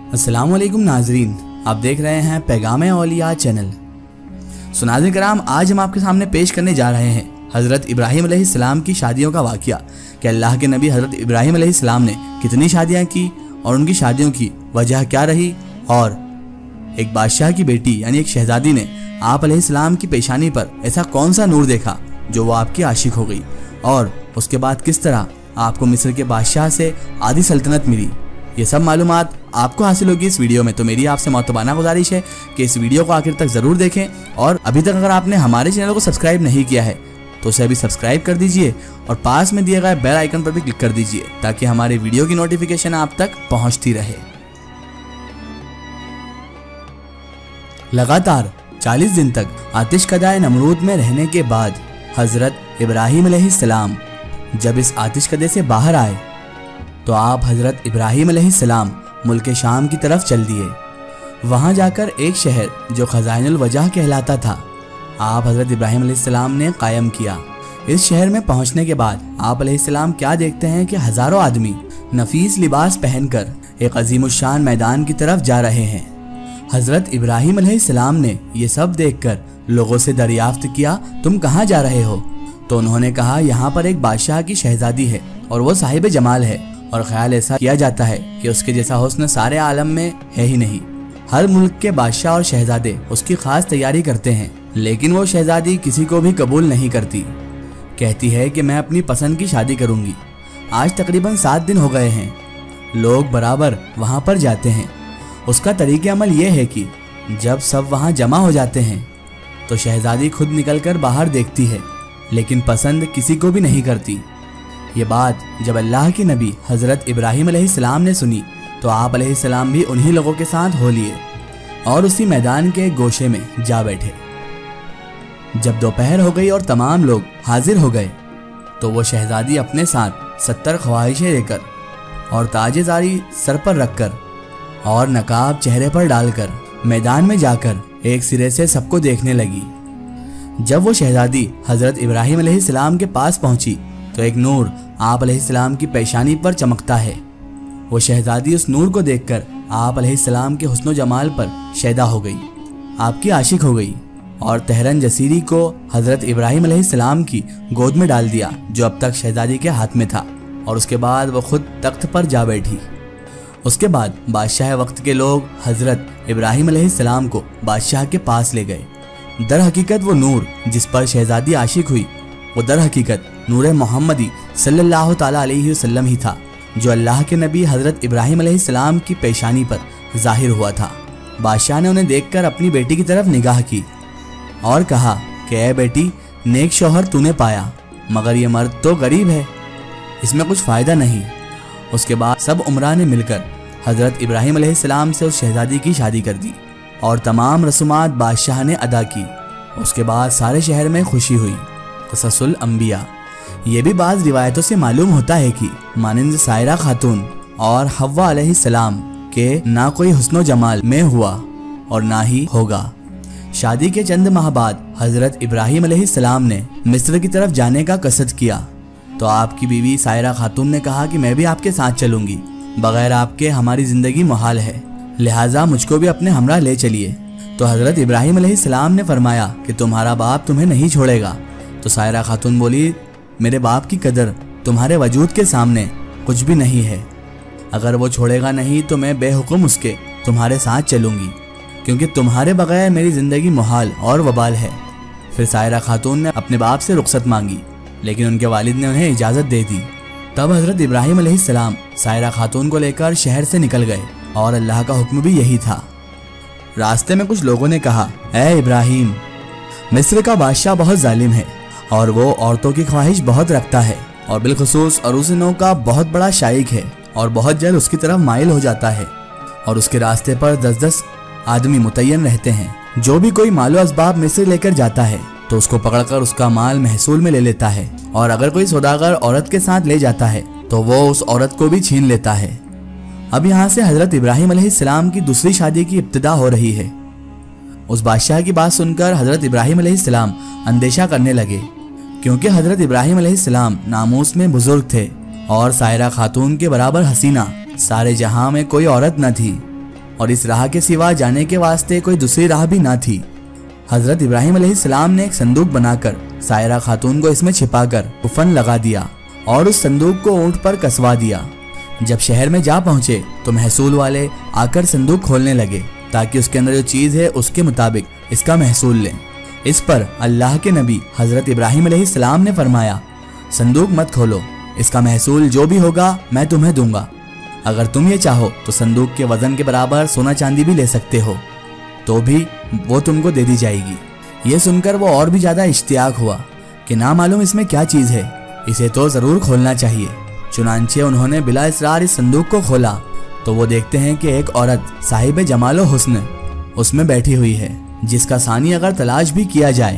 अस्सलाम वालेकुम नाजरीन, आप देख रहे हैं पैगाम औलिया चैनल। नाज़रीन कराम, आज हम आपके सामने पेश करने जा रहे हैं हज़रत इब्राहीम अलैहिस्सलाम की शादियों का वाक़या कि अल्लाह के नबी हज़रत इब्राहीम अलैहिस्सलाम ने कितनी शादियाँ की और उनकी शादियों की वजह क्या रही, और एक बादशाह की बेटी यानी एक शहजादी ने आप अलैहिस्सलाम की पेशानी पर ऐसा कौन सा नूर देखा जो वो आपकी आशिक हो गई, और उसके बाद किस तरह आपको मिस्र के बादशाह से आधी सल्तनत मिली। ये सब मालूमात आपको हासिल होगी इस वीडियो में। तो मेरी आपसे मोहतबाना गुजारिश है कि इस वीडियो को आखिर तक ज़रूर देखें, और अभी तक अगर आपने हमारे चैनल को सब्सक्राइब नहीं किया है तो उसे अभी सब्सक्राइब कर दीजिए और पास में दिए गए बेल आइकन पर भी क्लिक कर दीजिए ताकि हमारे वीडियो की नोटिफिकेशन आप तक पहुंचती रहे। लगातार 40 दिन तक आतिशकदाए नमरूद में रहने के बाद हज़रत इब्राहीम अलैहिस्सलाम जब इस आतिशकदे से बाहर आए तो आप हज़रत इब्राहीम अलैहिस्सलाम मुल्क शाम की तरफ चल दिए। वहाँ जाकर एक शहर जो खज़ाइनुल वजह कहलाता था आप हज़रत इब्राहीम अलैहिस्सलाम ने कायम किया। इस शहर में पहुँचने के बाद आप अलैहिस्सलाम क्या देखते हैं कि हज़ारों आदमी नफीस लिबास पहनकर एक अजीमुशान मैदान की तरफ जा रहे हैं। हज़रत इब्राहीम अलैहिस्सलाम ने ये सब देखकर लोगों से दरियाफ्त किया, तुम कहाँ जा रहे हो? तो उन्होंने कहा, यहाँ पर एक बादशाह की शहजादी है और वो साहिब जमाल है, और ख्याल ऐसा किया जाता है कि उसके जैसा हुस्न सारे आलम में है ही नहीं। हर मुल्क के बादशाह और शहजादे उसकी खास तैयारी करते हैं, लेकिन वो शहजादी किसी को भी कबूल नहीं करती। कहती है कि मैं अपनी पसंद की शादी करूंगी। आज तकरीबन 7 दिन हो गए हैं, लोग बराबर वहाँ पर जाते हैं। उसका तरीके अमल ये है कि जब सब वहाँ जमा हो जाते हैं तो शहजादी खुद निकलकर बाहर देखती है, लेकिन पसंद किसी को भी नहीं करती। ये बात जब अल्लाह के नबी हज़रत इब्राहीम अलैहिस्सलाम ने सुनी तो आप अलैहिस्सलाम भी उन्हीं लोगों के साथ हो लिए और उसी मैदान के गोशे में जा बैठे। जब दोपहर हो गई और तमाम लोग हाजिर हो गए तो वो शहजादी अपने साथ 70 ख्वाहिशें लेकर और ताजेदारी सर पर रखकर और नकाब चेहरे पर डालकर मैदान में जाकर एक सिरे से सबको देखने लगी। जब वो शहजादी हज़रत इब्राहीम अलैहिस्सलाम के पास पहुंची तो एक नूर आप अलैहिस्सलाम की पेशानी पर चमकता है। वो शहजादी उस नूर को देखकर आप अलैहिस्सलाम के हुस्न जमाल पर शैदा हो गई, आपकी आशिक हो गई, और तहरन जसीरी को हज़रत इब्राहीम अलैहिस्सलाम की गोद में डाल दिया जो अब तक शहजादी के हाथ में था, और उसके बाद वो खुद तख्त पर जा बैठी। उसके बाद बादशाह वक्त के लोग हज़रत इब्राहीम अलैहिस्सलाम को बादशाह के पास ले गए। दर हकीकत वो नूर जिस पर शहजादी आशिक हुई वो दर हकीकत नूर मोहम्मदी सल्लल्लाहु ताला अलैहि वसल्लम ही था, जो अल्लाह के नबी हज़रत इब्राहीम अलैहिस्सलाम की पेशानी पर ज़ाहिर हुआ था। बादशाह ने उन्हें देखकर अपनी बेटी की तरफ निगाह की और कहा कि ऐ बेटी, नेक शौहर तूने पाया, मगर ये मर्द तो गरीब है, इसमें कुछ फ़ायदा नहीं। उसके बाद सब उमरा ने मिलकर हज़रत इब्राहीम अलैहिस्सलाम से उस शहजादी की शादी कर दी और तमाम रसूमात बादशाह ने अदा की। उसके बाद सारे शहर में खुशी हुई। क़ससुल अंबिया, ये भी बाज़ रिवायतों से मालूम होता है कि मानिंद सायरा खातून और हव्वा अलैहिस्सलाम के ना कोई हुस्नो जमाल में हुआ और ना ही होगा। शादी के चंद माह बाद हज़रत इब्राहीम अलैहिस्सलाम ने मिस्र की तरफ जाने का कसद किया तो आपकी बीवी सायरा खातून ने कहा कि मैं भी आपके साथ चलूंगी, बगैर आपके हमारी ज़िंदगी मुहाल है, लिहाजा मुझको भी अपने हमरा ले चलिए। तो हज़रत इब्राहीम अलैहिस्सलाम ने फरमाया कि तुम्हारा बाप तुम्हें नहीं छोड़ेगा। तो सायरा खातून बोली, मेरे बाप की कदर तुम्हारे वजूद के सामने कुछ भी नहीं है, अगर वो छोड़ेगा नहीं तो मैं बेहुक्म उसके तुम्हारे साथ चलूँगी, क्योंकि तुम्हारे बगैर मेरी ज़िंदगी मुहाल और वबाल है। फिर सायरा खातून ने अपने बाप से रुखसत मांगी, लेकिन उनके वालिद ने उन्हें इजाज़त दे दी। तब हज़रत इब्राहीम अलैहिस्सलाम सायरा खातून को लेकर शहर से निकल गए और अल्लाह का हुक्म भी यही था। रास्ते में कुछ लोगों ने कहा, ऐ इब्राहीम, मिस्र का बादशाह बहुत जालिम है और वो औरतों की ख्वाहिश बहुत रखता है, और बिलखुसूस अरूसिनों का बहुत बड़ा शाइक है और बहुत जल्द उसकी तरफ माइल हो जाता है, और उसके रास्ते पर 10-10 आदमी मुतय्यन रहते हैं। जो भी कोई मालो असबाब मिस्र लेकर जाता है तो उसको पकड़कर उसका माल महसूल में ले लेता है, और अगर कोई सौदागर औरत के साथ ले जाता है तो वो उस औरत को भी छीन लेता है। अब यहाँ से हज़रत इब्राहीम अलैहिस्सलाम की दूसरी शादी की इब्तिदा हो रही है। उस बादशाह की बात सुनकर हज़रत इब्राहीम अलैहिस्सलाम अंदेशा करने लगे, क्योंकि हज़रत इब्राहीम अलैहिस्सलाम नामूस में बुजुर्ग थे और सायरा खातून के बराबर हसीना सारे जहां में कोई औरत न थी। और इस राह के सिवा जाने के वास्ते कोई दूसरी राह भी ना थी। हजरत इब्राहिम अलैहिस्सलाम ने एक संदूक बनाकर सायरा खातून को इसमें छिपाकर कुफन लगा दिया और उस संदूक को ऊंट पर कसवा दिया। जब शहर में जा पहुंचे तो महसूल वाले आकर संदूक खोलने लगे ताकि उसके अंदर जो चीज है उसके मुताबिक इसका महसूल लें। इस पर अल्लाह के नबी हजरत इब्राहिम अलैहिस्सलाम ने फरमाया, संदूक मत खोलो, इसका महसूल जो भी होगा मैं तुम्हें दूंगा। अगर तुम ये चाहो तो संदूक के वजन के बराबर सोना चांदी भी ले सकते हो, तो भी वो तुमको दे दी जाएगी। ये सुनकर वो और भी ज्यादा इश्तियाक हुआ कि ना मालूम इसमें क्या चीज है, इसे तो जरूर खोलना चाहिए। चुनांचे उन्होंने बिला इसरार इस संदूक को खोला तो वो देखते हैं कि एक औरत साहिब जमालो हुस्न उसमें बैठी हुई है, जिसका सानी अगर तलाश भी किया जाए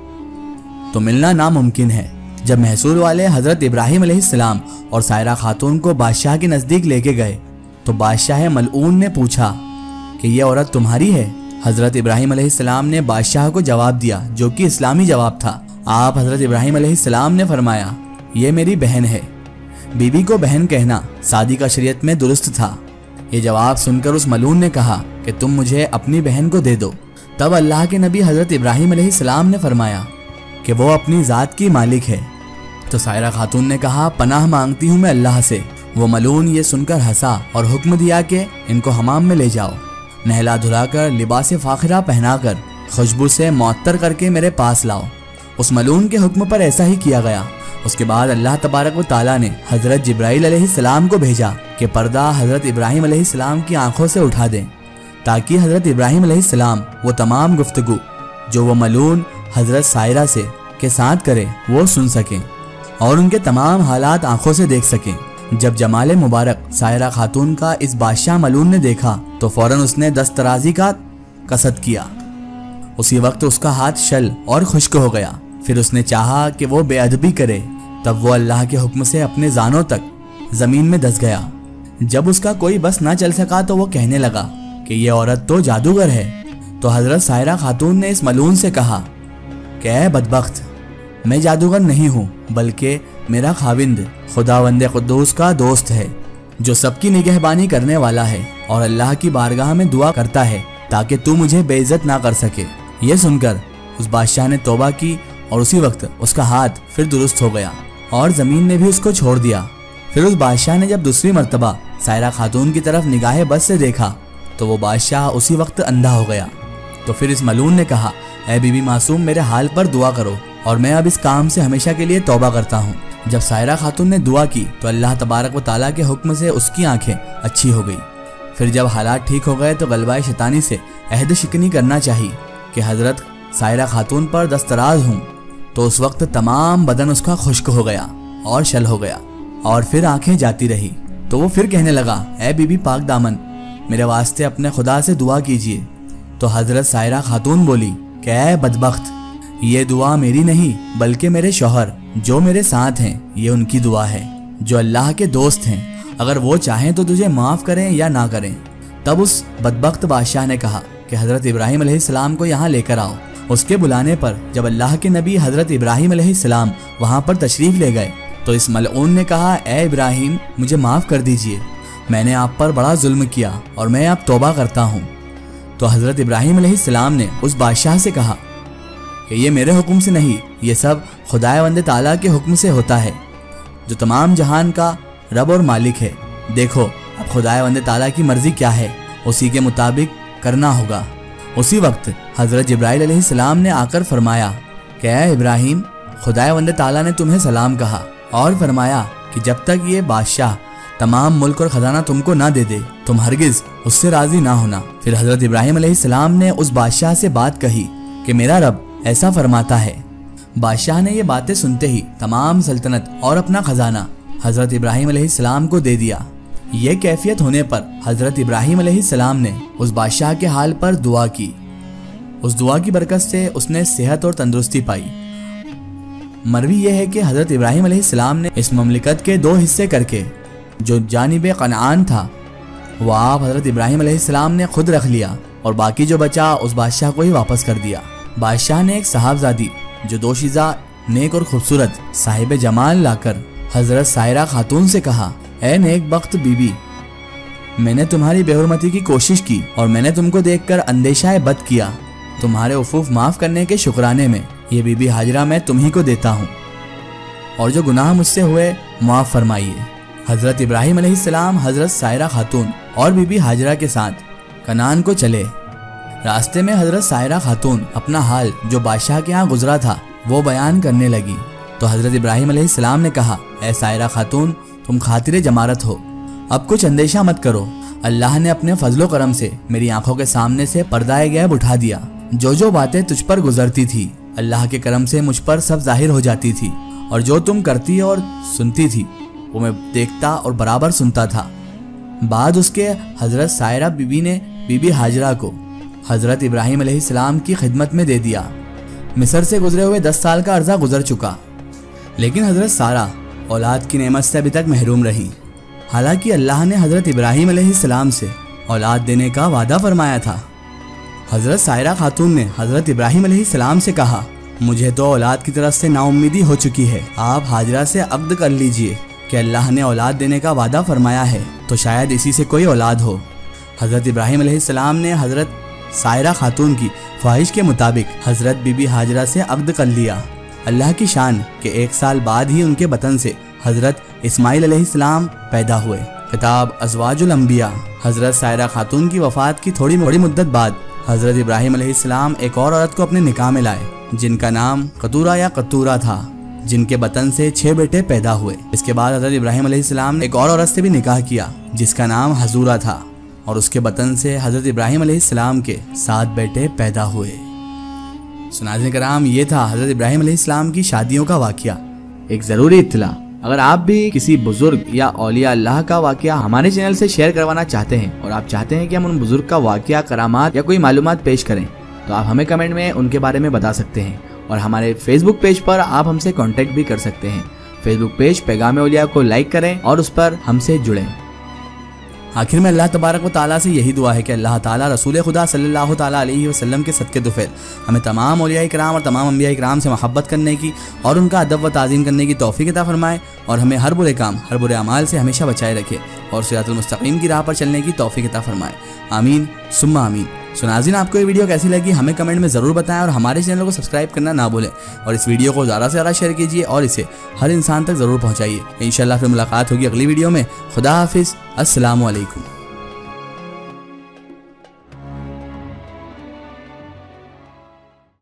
तो मिलना नामुमकिन है। जब महसूल वाले हजरत इब्राहिम अलैहिस्सलाम और सायरा खातून को बादशाह के नजदीक लेके गए तो बादशाह मलऊन ने पूछा कि ये औरत तुम्हारी है? हजरत इब्राहिम अलैहिस्सलाम ने बादशाह को जवाब दिया जो कि इस्लामी जवाब था। आप हजरत इब्राहिम अलैहिस्सलाम ने फरमाया, ये मेरी बहन है। बीबी को बहन कहना सादी का शरीयत में दुरुस्त था। ये जवाब सुनकर उस मलून ने कहा कि तुम मुझे अपनी बहन को दे दो। तब अल्लाह के नबी हजरत इब्राहिम अलैहिस्सलाम ने फरमाया कि वो अपनी ज़ात की मालिक है। तो सायरा खातून ने कहा, पनाह मांगती हूँ मैं अल्लाह से। वो मलून ये सुनकर हंसा और हुक्म दिया कि इनको हमाम में ले जाओ, नहला धुलाकर लिबास फाखिरा पहनाकर खुशबू से मुअत्तर करके मेरे पास लाओ। उस मलून के हुक्म पर ऐसा ही किया गया। उसके बाद अल्लाह तबारक व ताला ने हजरत जिब्राइल अलैहिस्सलाम को भेजा कि पर्दा हजरत इब्राहिम अलैहिस्सलाम की आंखों से उठा दें ताकि हजरत इब्राहिम अलैहिस्सलाम वो तमाम गुफ्तगू जो वो मलून हजरत सायरा से के साथ करे वो सुन सकें और उनके तमाम हालात आंखों से देख सकें। जब जमाल मुबारक सायरा खातून का इस बादशाह मलून ने देखा तो फौरन उसने दस्तराजी का कसद किया। उसी वक्त उसका हाथ शल और खुश्क हो गया। फिर उसने चाहा कि वो बेअदबी करे, तब वो अल्लाह के हुक्म से अपने जानों तक जमीन में धंस गया। जब उसका कोई बस ना चल सका तो वो कहने लगा कि ये औरत तो जादूगर है। तो हजरत सायरा खातून ने इस मलून से कहा कि ऐ बदबख्त, मैं जादूगर नहीं हूँ बल्कि मेरा खाविंद खुदावंद कुद्दूस का दोस्त है जो सबकी निगहबानी करने वाला है और अल्लाह की बारगाह में दुआ करता है ताकि तू मुझे बेइज्जत ना कर सके। ये सुनकर उस बादशाह ने तौबा की और उसी वक्त उसका हाथ फिर दुरुस्त हो गया और जमीन ने भी उसको छोड़ दिया। फिर उस बादशाह ने जब दूसरी मर्तबा सायरा खातून की तरफ निगाहे बस से देखा तो वो बादशाह उसी वक्त अंधा हो गया। तो फिर इस मलून ने कहा, ऐ बीबी मासूम, मेरे हाल पर दुआ करो और मैं अब इस काम से हमेशा के लिए तौबा करता हूँ। जब सायरा खातून ने दुआ की तो अल्लाह तबारक व ताला के हुक्म से उसकी आंखें अच्छी हो गई। फिर जब हालात ठीक हो गए तो गलबाए शैतानी से अहद शिकनी करना चाहिए कि हजरत सायरा खातून पर दस्तराज हूँ। तो उस वक्त तमाम बदन उसका खुश्क हो गया और शल हो गया और फिर आंखें जाती रही। तो वो फिर कहने लगा, ऐ बीबी पाक दामन, मेरे वास्ते अपने खुदा से दुआ कीजिए। तो हजरत सायरा खातून बोली कि ऐ बदबख्त, ये दुआ मेरी नहीं बल्कि मेरे शौहर जो मेरे साथ हैं ये उनकी दुआ है जो अल्लाह के दोस्त हैं। अगर वो चाहें तो तुझे माफ़ करें या ना करें। तब उस बदबख्त बादशाह ने कहा कि हजरत इब्राहिम अलैहिस्सलाम को यहाँ लेकर आओ। उसके बुलाने पर जब अल्लाह के नबी हजरत इब्राहिम अलैहिस्सलाम वहाँ पर तशरीफ ले गए तो इस मलऊन ने कहा, ऐ इब्राहिम, मुझे माफ़ कर दीजिए, मैंने आप पर बड़ा जुल्म किया और मैं अब तौबा करता हूँ। तो हजरत इब्राहिम अलैहिस्सलाम ने उस बादशाह से कहा कि ये मेरे हुक्म से नहीं, ये सब खुदावंद ताला के हुक्म से होता है जो तमाम जहान का रब और मालिक है। देखो अब खुदावंद ताला की मर्जी क्या है, उसी के मुताबिक करना होगा। उसी वक्त हजरत जिब्राइल अलैहिस्सलाम ने आकर फरमाया कि ऐ इब्राहिम, खुदावंद ताला ने तुम्हें सलाम कहा और फरमाया कि जब तक ये बादशाह तमाम मुल्क और खजाना तुमको ना दे दे तुम हरगिज उससे राजी ना होना। फिर हजरत इब्राहिम अलैहिस्सलाम ने उस बादशाह से बात कही कि मेरा रब ऐसा फरमाता है। बादशाह ने ये बातें सुनते ही तमाम सल्तनत और अपना खजाना हजरत इब्राहिम अलैहिस्सलाम को दे दिया। ये कैफियत होने पर हजरत इब्राहिम अलैहिस्सलाम ने उस बादशाह के हाल पर दुआ की। उस दुआ की बरकत से उसने सेहत और तंदुरुस्ती पाई। मरवी यह है कि हजरत इब्राहिम अलैहिस्सलाम ने इस ममलिकत के दो हिस्से करके जो जानिब कनान था वो आप हजरत इब्राहिम अलैहिस्सलाम ने खुद रख लिया और बाकी जो बचा उस बादशाह को ही वापस कर दिया। बादशाह ने एक साहबजादी जो दोशीज़ा, नेक और खूबसूरत साहिब जमाल लाकर हजरत सायरा खातून से कहा, ऐ नेक बख्त बीबी, میں نے تمہاری بے حرمتی کی کوشش کی اور میں نے تم کو دیکھ کر اندیشہ بد کیا۔ تمہارے عفوف معاف کرنے کے شکرانے میں یہ بی بی ہاجرہ میں تمہیں کو دیتا ہوں، اور جو گناہ مجھ سے ہوئے معاف فرمائیے۔ حضرت ابراہیم علیہ السلام حضرت سائرہ خاتون اور بی بی ہاجرہ کے ساتھ کنعان کو چلے۔ راستے میں حضرت سائرہ خاتون اپنا حال جو بادشاہ کے ہاں گزرا تھا وہ بیان کرنے لگی، تو حضرت ابراہیم علیہ السلام نے کہا، اے سائرہ خاتون، تم خاطر جمارت ہو، اب کچھ اندیشہ مت کرو۔ اللہ نے اپنے فضل و کرم سے میری آنکھوں کے سامنے سے پردہ غیب اٹھا دیا۔ جو باتیں تجھ پر گزرتی تھی اللہ کے کرم سے مجھ پر سب ظاہر ہو جاتی تھی، اور جو تم کرتی اور سنتی تھی وہ میں دیکھتا اور برابر سنتا تھا۔ بعد اس کے حضرت سائرہ بی بی نے بی بی ہاجرہ کو حضرت ابراہیم علیہ السلام کی خدمت میں دے دیا۔ مصر سے گزرے ہوئے 10 سال کا عرصہ گزر چکا، لیکن حضرت سارہ اولاد کی نعمت سے ابھی تک محروم رہی، حالانکہ اللہ نے حضرت ابراہیم علیہ السلام سے اولاد دینے کا وعدہ فرمایا تھا۔ حضرت سائرہ خاتون نے حضرت ابراہیم علیہ السلام سے کہا، مجھے تو اولاد کی طرف سے نا امیدی ہو چکی ہے، آپ ہاجرہ سے عقد کر لیجئے کہ اللہ نے اولاد دینے کا وعدہ فرمایا ہے تو شاید اسی سے کوئی اولاد ہو۔ حضرت ابراہیم علیہ السلام نے حضرت سائرہ خاتون کی خواہش کے مطابق حضرت بی بی ہاجرہ سے عقد کر لیا۔ اللہ کی شان کہ 1 سال بعد ہی ان کے بطن سے حضرت اسماعیل علیہ السلام پیدا ہوئے۔ کتاب ازواج الانبیاء۔ حضرت سائرہ خاتون کی وفات کی تھوڑی مدت بعد حضرت ابراہیم علیہ السلام ایک اور عورت کو اپنے نکاح میں لائے جن کا نام قطورہ یا قطورہ تھا، جن کے بطن سے 6 بیٹے پیدا ہوئے۔ اس کے بعد حضرت ابراہیم علیہ السلام نے ایک اور عورت سے بھی نکاح کیا جس کا نام حزورہ تھا، اور اس کے بطن سے حضرت ابراہیم علیہ السلام کے 7 بیٹے پیدا ہوئے۔ ناظرین کرام، یہ تھا حضرت ابراہیم علیہ السلام کی شادیوں کا واقعہ۔ ایک ضروری اطلاع، اگر آپ بھی کسی بزرگ یا اولیاء اللہ کا واقعہ ہمارے چینل سے شیئر کروانا چاہتے ہیں اور آپ چاہتے ہیں کہ ہم ان بزرگ کا واقعہ، کرامات یا کوئی معلومات پیش کریں، تو آپ ہمیں کمنٹ میں ان کے بارے میں بتا سکتے ہیں، اور ہمارے فیس بک پیج پر آپ ہم سے کانٹیکٹ بھی کر سکتے ہیں۔ فیس بک پیج پیغام اولیاء کو لائک کریں اور اس پر ہم سے جڑیں۔ آخر میں اللہ تبارک و تعالیٰ سے یہی دعا ہے کہ اللہ تعالیٰ رسول خدا صلی اللہ تعالیٰ علیہ وسلم کے صدقے طفیل ہمیں تمام اولیاء کرام اور تمام انبیاء کرام سے محبت کرنے کی اور ان کا ادب و تعظیم کرنے کی توفیق عطا فرمائے، اور ہمیں ہر برے کام، ہر برے اعمال سے ہمیشہ بچائے رکھے، اور صراط المستقیم کی راہ پر چلنے کی توفیق عطا فرمائے۔ آمین ثم آمین۔ ناظرین، آپ کو یہ ویڈیو کیسی لگی ہمیں کمنٹ میں ضرور بتائیں، اور ہمارے چینل کو سبسکرائب کرنا نہ بھولیں، اور اس ویڈیو کو زیادہ سے زیادہ شیئر کیجیے اور اسے ہر انسان تک ضرور پہنچائیے۔ انشاءاللہ پھر ملاقات ہوگی اگلی ویڈیو میں۔ خدا حافظ، السلام علیکم۔